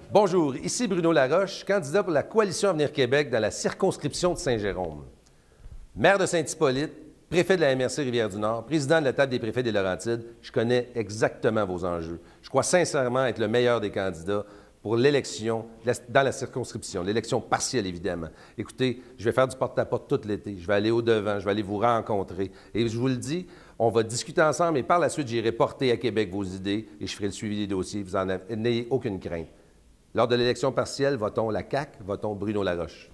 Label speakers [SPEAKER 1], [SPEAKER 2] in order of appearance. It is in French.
[SPEAKER 1] Bonjour, ici Bruno Laroche, candidat pour la Coalition Avenir Québec dans la circonscription de Saint-Jérôme. Maire de Saint-Hippolyte, préfet de la MRC Rivière-du-Nord, président de la table des préfets des Laurentides, je connais exactement vos enjeux. Je crois sincèrement être le meilleur des candidats pour l'élection dans la circonscription, l'élection partielle évidemment. Écoutez, je vais faire du porte-à-porte tout l'été, je vais aller au-devant, je vais aller vous rencontrer. Et je vous le dis, on va discuter ensemble et par la suite, j'irai porter à Québec vos idées et je ferai le suivi des dossiers. Vous n'ayez aucune crainte. Lors de l'élection partielle, votons la CAQ, votons Bruno Laroche.